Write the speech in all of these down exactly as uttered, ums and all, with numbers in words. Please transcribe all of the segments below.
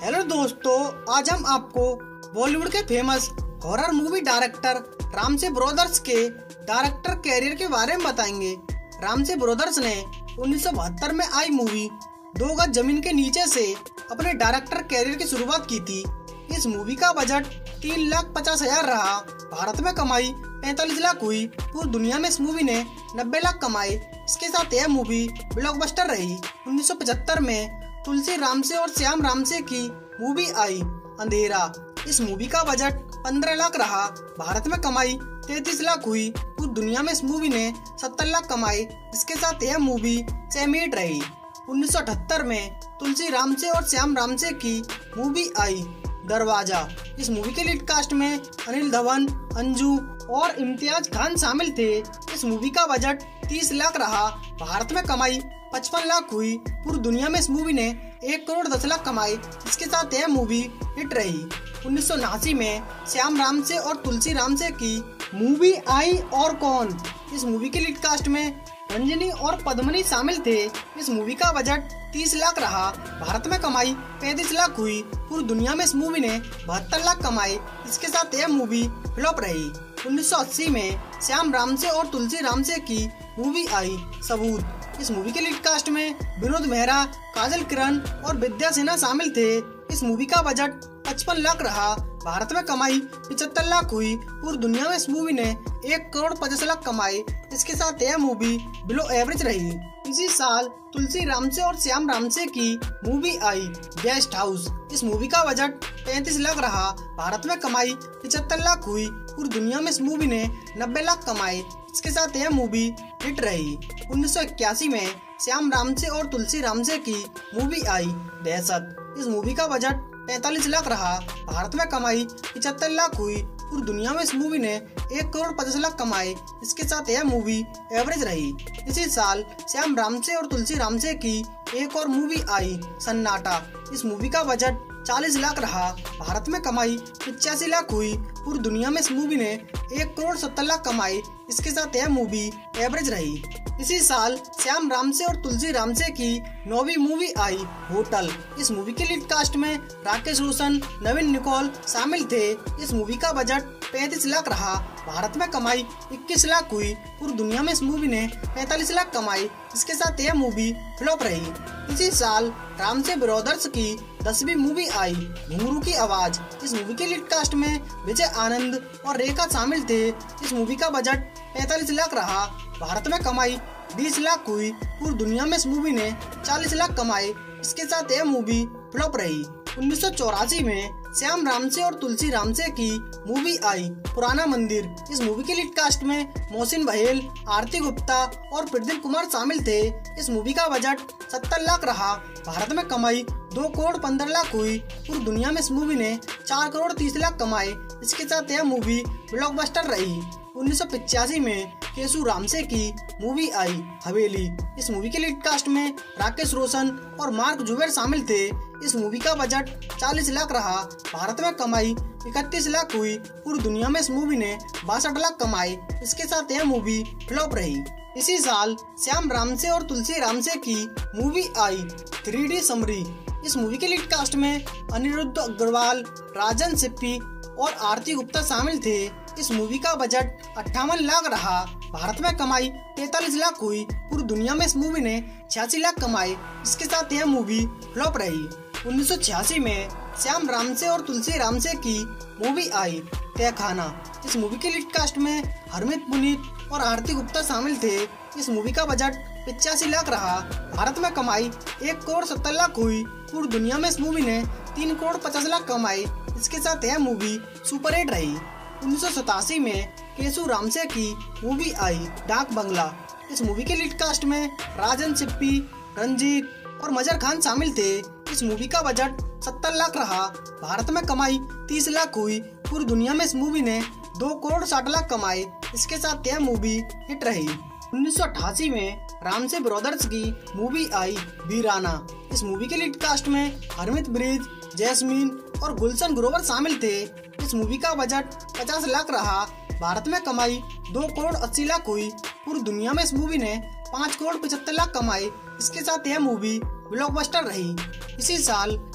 Hello दोस्तों, आज हम आपको बॉलीवुड के famous horror movie director Ramsay brothers के डायरेक्टर कैरियर के बारे में बताएंगे। रामसे ब्रदर्स ने उन्नीस सौ बहत्तर में आई मूवी दो गज जमीन के नीचे से अपने डायरेक्टर कैरियर की शुरुआत की थी। इस मूवी का बजट तीन लाख पचास हजार रहा। भारत में कमाई पैंतालीस लाख हुई। पूरी दुनिया में इस मूवी ने नब्बे लाख कमाए। इसके साथ यह मूवी ब्लॉकबस्टर रही। उन्नीस सौ पचहत्तर में तुलसी रामसे और श्याम रामसे की मूवी आई अंधेरा। इस मूवी का बजट पंद्रह लाख रहा। भारत में कमाई तैतीस लाख हुई। पूरी दुनिया में इस मूवी ने सत्तर लाख कमाए। इसके साथ यह मूवी सेमी हिट रही। उन्नीस सौ अठहत्तर में तुलसी रामसे और श्याम रामसे की मूवी आई दरवाजा। इस मूवी के लीड कास्ट में अनिल धवन, अंजू और इम्तियाज खान शामिल थे। इस मूवी का बजट तीस लाख रहा। भारत में कमाई पचपन लाख हुई। पूरी दुनिया में इस मूवी ने एक करोड़ दस लाख कमाए। इसके साथ यह मूवी हिट रही। उन्नीस सौ उनासी में श्याम रामसे और तुलसी रामसे की मूवी आई और कौन। इस मूवी के लीड कास्ट में रंजनी और पद्मनी शामिल थे। इस मूवी का बजट तीस लाख रहा। भारत में कमाई पैंतीस लाख हुई। पूरी दुनिया में इस मूवी ने बहत्तर लाख कमाए। इसके साथ यह मूवी फ्लॉप रही। उन्नीस सौ अस्सी में श्याम रामसे और तुलसी रामसे की मूवी आई सबूत। इस मूवी के लीड कास्ट में विनोद मेहरा, काजल किरण और विद्या सिन्हा शामिल थे। इस मूवी का बजट पचपन लाख रहा। भारत में कमाई पिछहत्तर लाख हुई। पूरी दुनिया में इस मूवी ने एक करोड़ पचास लाख कमाए। इसके साथ यह मूवी बिलो एवरेज रही। इसी साल तुलसी रामसे और श्याम रामसे की मूवी आई गेस्ट हाउस। इस मूवी का बजट पैंतीस लाख रहा। भारत में कमाई पिछहत्तर लाख हुई। पूरी दुनिया में इस मूवी ने नब्बे लाख कमाए। इसके साथ यह मूवी हिट रही। उन्नीस सौ इक्यासी में श्याम रामसे और तुलसी रामसे की मूवी आई दहशत। इस मूवी का बजट पैंतालीस लाख रहा। भारत में कमाई पिछहत्तर लाख हुई। पूरी दुनिया में इस मूवी ने एक करोड़ पचास लाख कमाए। इसके साथ यह मूवी एवरेज रही। इसी साल श्याम रामसे और तुलसी रामसे की एक और मूवी आई सन्नाटा। इस मूवी का बजट चालीस लाख रहा। भारत में कमाई पिचासी लाख हुई। पूरी दुनिया में इस मूवी ने एक करोड़ सत्तर लाख कमाए। इसके साथ यह मूवी एवरेज रही। इसी साल श्याम रामसे और तुलसी रामसे की नौवीं मूवी आई होटल। इस मूवी के लीड कास्ट में राकेश रोशन, नवीन निकोल शामिल थे। इस मूवी का बजट पैंतीस लाख रहा। भारत में कमाई इक्कीस लाख हुई। पूरी दुनिया में इस मूवी ने पैंतालीस लाख कमाई। इसके साथ यह मूवी फ्लॉप रही। इसी साल रामसे ब्रदर्स की दसवीं मूवी आई घुंघरू की आवाज। इस मूवी के लीड कास्ट में विजय आनंद और रेखा शामिल थे। इस मूवी का बजट पैंतालीस लाख रहा। भारत में कमाई बीस लाख हुई। पूरी दुनिया में इस मूवी ने चालीस लाख कमाए। इसके साथ यह मूवी फ्लॉप रही। उन्नीस सौ चौरासी में श्याम रामसे और तुलसी रामसे की मूवी आई पुराना मंदिर। इस मूवी के लीड कास्ट में मोहसिन बहेल, आरती गुप्ता और प्रदीप कुमार शामिल थे। इस मूवी का बजट सत्तर लाख रहा। भारत में कमाई दो करोड़ पंद्रह लाख हुई। पूरी दुनिया में इस मूवी ने चार करोड़ तीस लाख कमाए। इसके साथ यह मूवी ब्लॉकबस्टर रही। उन्नीस सौ पिचासी में केशु रामसे की मूवी आई हवेली। इस मूवी के लीड कास्ट में राकेश रोशन और मार्क जुबेर शामिल थे। इस मूवी का बजट चालीस लाख रहा। भारत में कमाई इकतीस लाख हुई। पूरी दुनिया में इस मूवी ने बासठ लाख कमाए। इसके साथ यह मूवी फ्लॉप रही। इसी साल श्याम रामसे और तुलसी रामसे की मूवी आई थ्री डी समरी। इस मूवी के लीड कास्ट में अनिरुद्ध अग्रवाल, राजन सिप्पी और आरती गुप्ता शामिल थे। इस मूवी का बजट अट्ठावन लाख रहा। भारत में कमाई तैतालीस लाख हुई। पूरी दुनिया में इस मूवी ने छियासी लाख कमाए। इसके साथ यह मूवी फ्लॉप रही। उन्नीस सौ छियासी में श्याम रामसे और तुलसी रामसे की मूवी आई तहखाना। इस मूवी के लीड कास्ट में हरमीत पुनीत और आरती गुप्ता शामिल थे। इस मूवी का बजट पिचासी लाख रहा। भारत में कमाई एक करोड़ सत्तर लाख हुई। पूरी दुनिया में इस मूवी ने तीन करोड़ पचास लाख कमाए। इसके साथ यह मूवी सुपर हिट रही। उन्नीस सौ सतासी में केशु रामसे की मूवी आई डाक बंगला। इस मूवी के लीड कास्ट में राजन सिप्पी, रंजीत और मजर खान शामिल थे। इस मूवी का बजट सत्तर लाख रहा। भारत में कमाई तीस लाख हुई। पूरी दुनिया में इस मूवी ने दो करोड़ साठ लाख कमाए। इसके साथ यह मूवी हिट रही। उन्नीस सौ अठासी में रामसे ब्रदर्स की मूवी आई वीराना। इस मूवी के लीड कास्ट में हरमीत ब्रिज, जैस्मीन और गुलशन ग्रोवर शामिल थे। इस मूवी का बजट पचास लाख रहा। भारत में कमाई दो करोड़ अस्सी लाख हुई। पूरी दुनिया में इस मूवी ने पाँच करोड़ पचहत्तर लाख कमाए। इसके साथ यह मूवी ब्लॉकबस्टर रही। इसी साल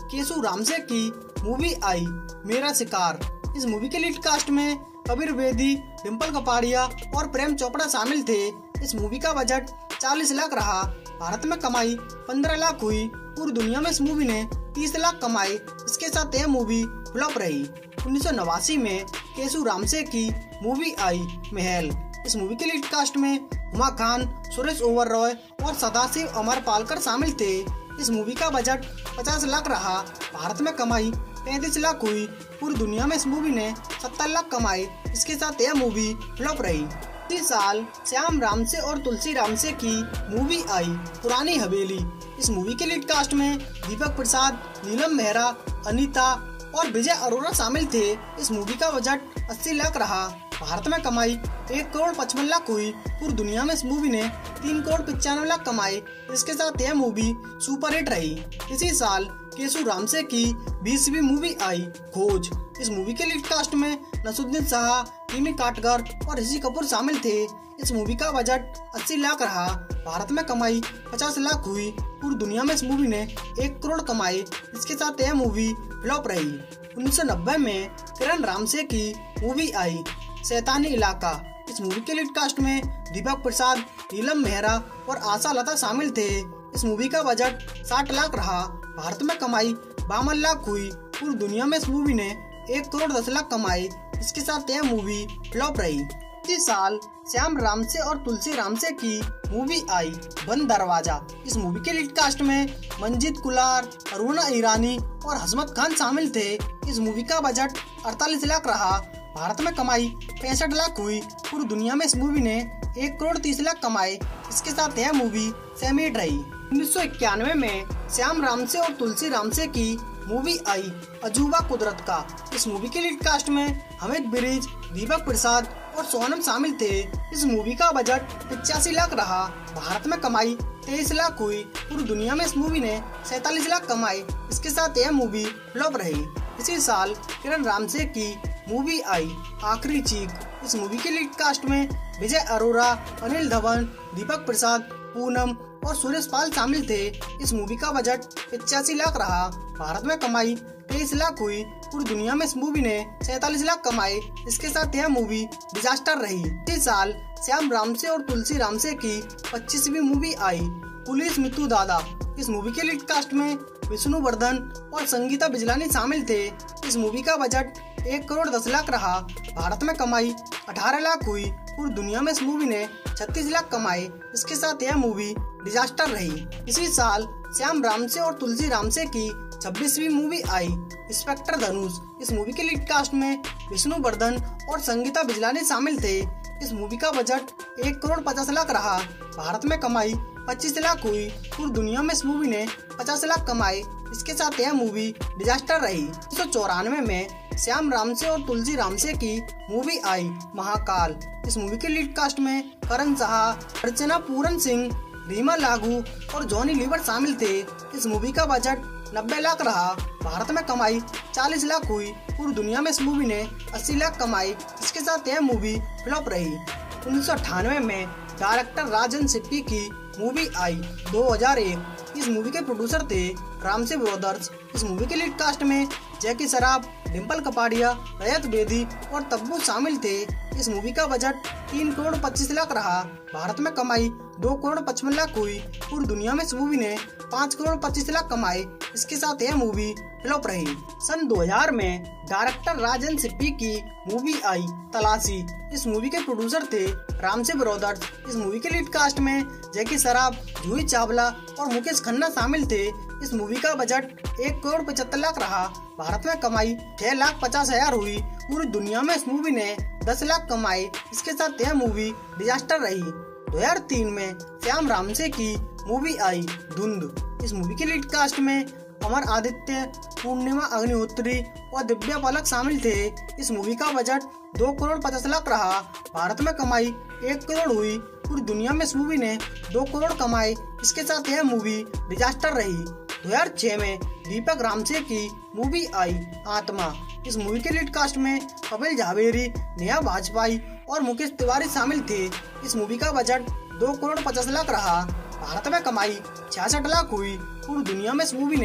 केशु रामसे की मूवी आई मेरा शिकार। इस मूवी के लीड कास्ट में कबीर बेदी, डिम्पल कपाड़िया और प्रेम चोपड़ा शामिल थे। इस मूवी का बजट चालीस लाख रहा। भारत में कमाई पंद्रह लाख हुई। पूरी दुनिया में इस मूवी ने तीस लाख कमाए। इसके साथ यह मूवी फ्लॉप रही। उन्नीस सौ नवासी में केशु रामसे की मूवी आई महल। इस मूवी के लीड कास्ट में हुमा खान, सुरेश ओबेरॉय और सदाशिव अमरपालकर शामिल थे। इस मूवी का बजट पचास लाख रहा। भारत में कमाई पैंतीस लाख हुई। पूरी दुनिया में इस मूवी ने सत्तर लाख कमाए। इसके साथ यह मूवी फ्लॉप रही। इसी साल श्याम रामसे और तुलसी रामसे की मूवी आई पुरानी हवेली। इस मूवी के लीड कास्ट में दीपक प्रसाद, नीलम मेहरा, अनीता और विजय अरोरा शामिल थे। इस मूवी का बजट अस्सी लाख रहा। भारत में कमाई एक करोड़ पचपन लाख हुई। पूरी दुनिया में इस मूवी ने तीन करोड़ पचानवे लाख कमाए। इसके साथ यह मूवी सुपरहिट रही। इसी साल केशु रामसे की बीसवीं मूवी आई खोज। इस मूवी के लीड कास्ट में नसरुद्दीन शाह, टिमी काटकर और ऋषि कपूर शामिल थे। इस मूवी का बजट अस्सी लाख रहा। भारत में कमाई पचास लाख हुई। पूरी दुनिया में इस मूवी ने एक करोड़ कमाए। इसके साथ यह मूवी फ्लॉप रही। उन्नीस सौ नब्बे में किरण रामसे की मूवी आई शैतानी इलाका। इस मूवी के लीड कास्ट में दीपक प्रसाद, नीलम मेहरा और आशा लता शामिल थे। इस मूवी का बजट साठ लाख रहा। भारत में कमाई बावन लाख हुई। पूरी दुनिया में इस मूवी ने एक करोड़ दस लाख कमाए। इसके साथ यह मूवी फ्लॉप रही। इसी साल श्याम रामसे और तुलसी रामसे की मूवी आई बंद दरवाजा। इस मूवी के लीड कास्ट में मंजीत कुलार, अरुणा ईरानी और हसमत खान शामिल थे। इस मूवी का बजट अड़तालीस लाख रहा। भारत में कमाई पैंसठ लाख हुई। पूरी दुनिया में इस मूवी ने एक करोड़ तीस लाख कमाए। इसके साथ यह मूवी सेमी हिट रही। उन्नीस सौ इक्यानवे में श्याम रामसे और तुलसी रामसे की मूवी आई अजूबा कुदरत का। इस मूवी के लीड कास्ट में हमिद बिरीज, दीपक प्रसाद और सोनम शामिल थे। इस मूवी का बजट पचासी लाख रहा। भारत में कमाई तेईस लाख हुई। पूरी दुनिया में इस मूवी ने सैतालीस लाख कमाए। इसके साथ यह मूवी फ्लॉप रही। इसी साल किरण रामसे की मूवी आई आखिरी चीख। इस मूवी के लीड कास्ट में विजय अरोरा, अनिल धवन, दीपक प्रसाद, पूनम और सुरेश पाल शामिल थे। इस मूवी का बजट पचासी लाख रहा। भारत में कमाई तेईस लाख हुई। पूरी दुनिया में इस मूवी ने सैतालीस लाख कमाए। इसके साथ यह मूवी डिजास्टर रही। इसी साल श्याम रामसे और तुलसी रामसे की पच्चीसवीं मूवी आई पुलिस मित्तू दादा। इस मूवी के लीड कास्ट में विष्णुवर्धन और संगीता बिजलानी शामिल थे। इस मूवी का बजट एक करोड़ दस लाख रहा। भारत में कमाई अठारह लाख हुई। पूरी दुनिया में इस मूवी ने छत्तीस लाख कमाए। इसके साथ यह मूवी डिजास्टर रही। इसी साल श्याम रामसे और तुलसी रामसे की छब्बीसवीं मूवी आई इंस्पेक्टर धनुष। इस मूवी के लीड कास्ट में विष्णुवर्धन और संगीता बिजलानी शामिल थे। इस मूवी का बजट एक करोड़ पचास लाख रहा। भारत में कमाई पच्चीस लाख हुई। पूरी दुनिया में इस मूवी ने पचास लाख कमाए। इसके साथ यह मूवी डिजास्टर रही। उन्नीस सौ चौरानवे में श्याम रामसे और तुलसी रामसे की मूवी आई महाकाल। इस मूवी के लीड कास्ट में करण साहा, अर्चना पूरन सिंह, रीमा लागू और जॉनी लीवर शामिल थे। इस मूवी का बजट नब्बे लाख रहा। भारत में कमाई चालीस लाख हुई। पूरी दुनिया में इस मूवी ने अस्सी लाख कमाए। इसके साथ यह मूवी फ्लॉप रही। उन्नीस सौ अट्ठानवे में डायरेक्टर राजन सिप्पी की मूवी आई दो हज़ार एक। इस मूवी के प्रोड्यूसर थे रामसे ब्रदर्स। इस मूवी के लीड कास्ट में जैकी श्रॉफ, डिम्पल कपाड़िया, रजत बेदी और तब्बू शामिल थे। इस मूवी का बजट तीन करोड़ पच्चीस लाख रहा। भारत में कमाई दो करोड़ पचपन लाख हुई। पूरी दुनिया में इस मूवी ने पाँच करोड़ पच्चीस लाख कमाए। इसके साथ यह मूवी फ्लॉप रही। सन दो हज़ार में डायरेक्टर राजन सिप्पी की मूवी आई तलाशी। इस मूवी के प्रोड्यूसर थे रामसे ब्रदर्स। इस मूवी के लीड कास्ट में जैकी श्रॉफ, जूही चावला और मुकेश खन्ना शामिल थे। इस मूवी का बजट एक करोड़ पचहत्तर लाख रहा। भारत में कमाई छह लाख पचास हजार हुई। पूरी दुनिया में इस मूवी ने दस लाख कमाए। इसके साथ यह मूवी डिजास्टर रही। दो हज़ार तीन में श्याम रामसे की मूवी आई धुंध। इस मूवी के लीड कास्ट में अमर आदित्य, पूर्णिमा अग्निहोत्री और दिव्या पालक शामिल थे। इस मूवी का बजट दो करोड़ पचास लाख रहा। भारत में कमाई एक करोड़ हुई। पूरी दुनिया में इस मूवी ने दो करोड़ कमाए। इसके साथ यह मूवी डिजास्टर रही। दो हज़ार छह में दीपक रामसे की मूवी आई आत्मा। इस मूवी के लीड कास्ट में कपिल झावेरी, नेहा वाजपेयी और मुकेश तिवारी शामिल थे। इस मूवी का बजट दो करोड़ पचास लाख रहा। भारत में कमाई छियासठ लाख हुई। पूरी दुनिया में इस मूवी ने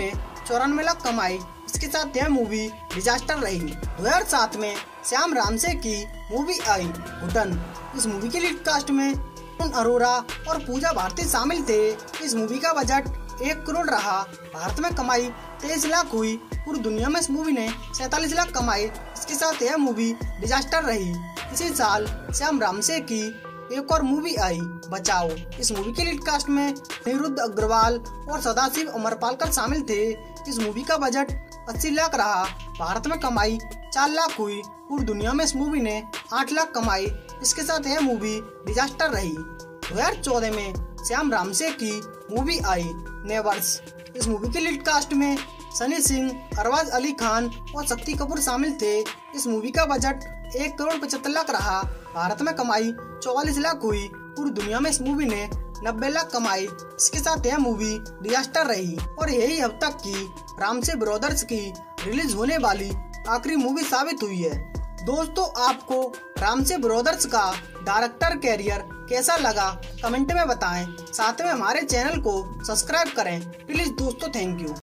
चौरानवे लाख कमाई। इसके साथ यह मूवी डिजास्टर रही। दो हजार सात में श्याम रामसे की मूवी आई घुटन। इस मूवी की लीड कास्ट में अरोरा और पूजा भारती शामिल थे। इस मूवी का बजट एक करोड़ रहा। भारत में कमाई तेईस लाख हुई। पूरी दुनिया में इस मूवी ने सैतालीस लाख कमाई। इसके साथ यह मूवी डिजास्टर रही। इसी साल श्याम रामसे की एक और मूवी आई बचाओ। इस मूवी के लीड कास्ट में निरुद्ध अग्रवाल और सदाशिव अमरपालकर शामिल थे। इस मूवी का बजट अस्सी लाख रहा। भारत में कमाई चार लाख हुई। पूरी दुनिया में इस मूवी ने आठ लाख कमाई। इसके साथ यह मूवी डिजास्टर रही। दो हजार चौदह में श्याम रामसे की मूवी आई नेबर्स। इस मूवी के लीड कास्ट में सनी सिंह, अरबाज अली खान और शक्ति कपूर शामिल थे। इस मूवी का बजट एक करोड़ पचहत्तर लाख रहा। भारत में कमाई चौवालीस लाख हुई। पूरी दुनिया में इस मूवी ने नब्बे लाख कमाई। इसके साथ यह मूवी डिजास्टर रही और यही अब तक की रामसे ब्रदर्स की रिलीज होने वाली आखिरी मूवी साबित हुई है। दोस्तों, आपको रामसे ब्रदर्स का डायरेक्टर कैरियर कैसा लगा कमेंट में बताएं। साथ में हमारे चैनल को सब्सक्राइब करें प्लीज दोस्तों। Thank you.